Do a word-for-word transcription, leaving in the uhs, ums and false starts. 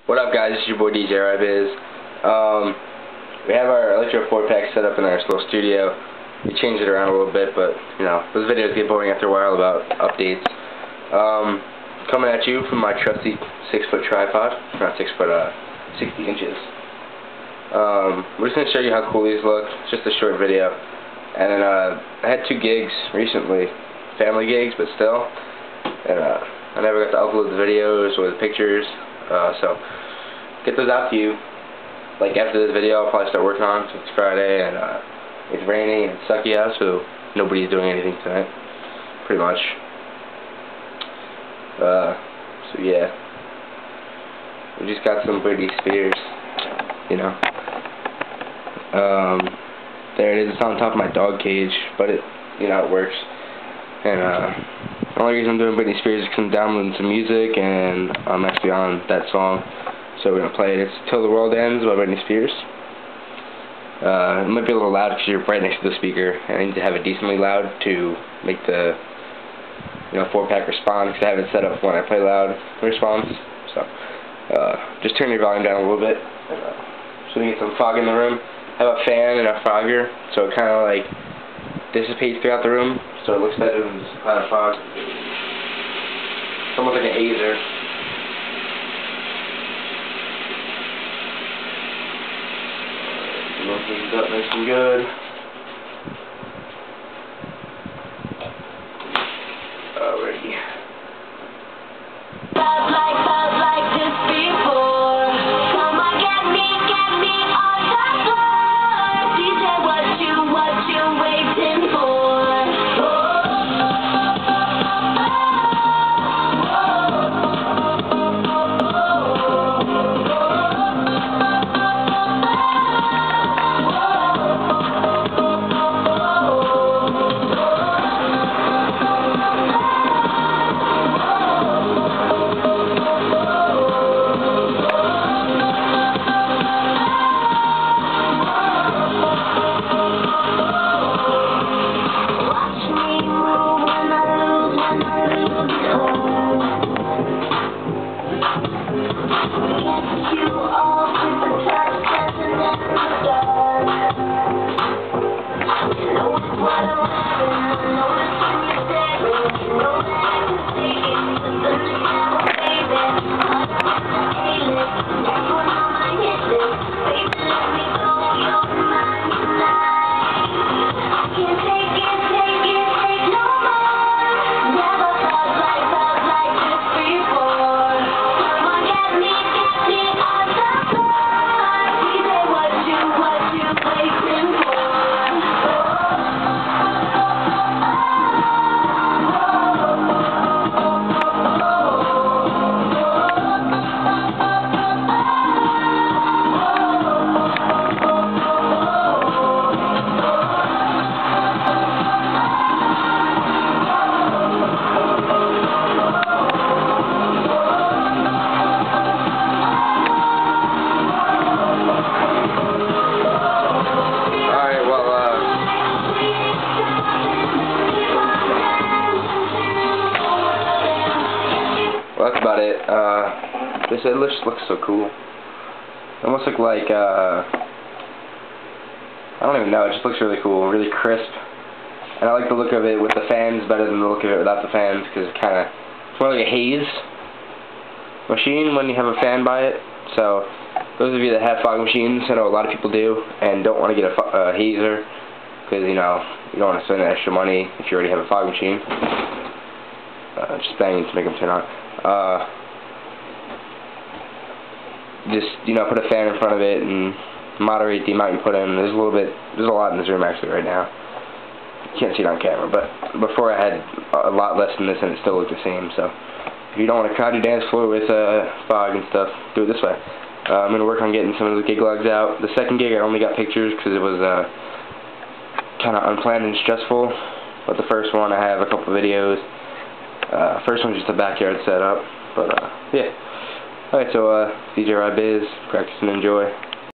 What up, guys? It's your boy DjRyBiz. Um, we have our Electro four pack set up in our little studio. We changed it around a little bit, but you know, those videos get boring after a while about updates. Um, coming at you from my trusty six foot tripod, not six foot, uh, sixty inches. Um, we're just gonna show you how cool these look. It's just a short video. And then uh, I had two gigs recently, family gigs, but still, and uh, I never got to upload the videos or the pictures. Uh, so get those out to you. Like after this video, I'll probably start working on it. So it's Friday and uh, it's raining and sucky out, so nobody's doing anything tonight, pretty much. Uh, so yeah, we just got some Britney Spears, you know. Um, there it is. It's on top of my dog cage, but it, you know, it works. And uh, the only reason I'm doing Britney Spears is because I'm downloading some music, and I'm actually on that song, so we're gonna play it. It's "Till the World Ends" by Britney Spears. Uh, it might be a little loud because you're right next to the speaker, and I need to have it decently loud to make the, you know, four pack respond, because I have it set up when I play loud response. So uh, just turn your volume down a little bit, uh, so we get some fog in the room. I have a fan and a fogger, so it kind of like dissipates throughout the room, so it looks better than just a cloud of fog. It's almost like a hazer. Looking up nice and good. Alrighty. Well, that's about it. Uh, this it looks looks so cool. It almost look like uh, I don't even know. It just looks really cool, really crisp, and I like the look of it with the fans better than the look of it without the fans, because it kind of it's more like a haze machine when you have a fan by it. So those of you that have fog machines, I know a lot of people do, and don't want to get a uh, hazer because you know you don't want to spend the extra money if you already have a fog machine. Uh, just banging to make them turn on. Uh, just, you know, put a fan in front of it and moderate the amount you put in. There's a little bit, there's a lot in this room actually right now. You can't see it on camera, but before I had a lot less than this and it still looked the same. So if you don't want to crowd your dance floor with uh, fog and stuff, do it this way. Uh, I'm going to work on getting some of the gig logs out. The second gig I only got pictures because it was uh, kind of unplanned and stressful, but the first one I have a couple videos. Uh, first one's just a backyard setup, but uh, yeah. Alright, so uh, DjRyBiz, practice and enjoy.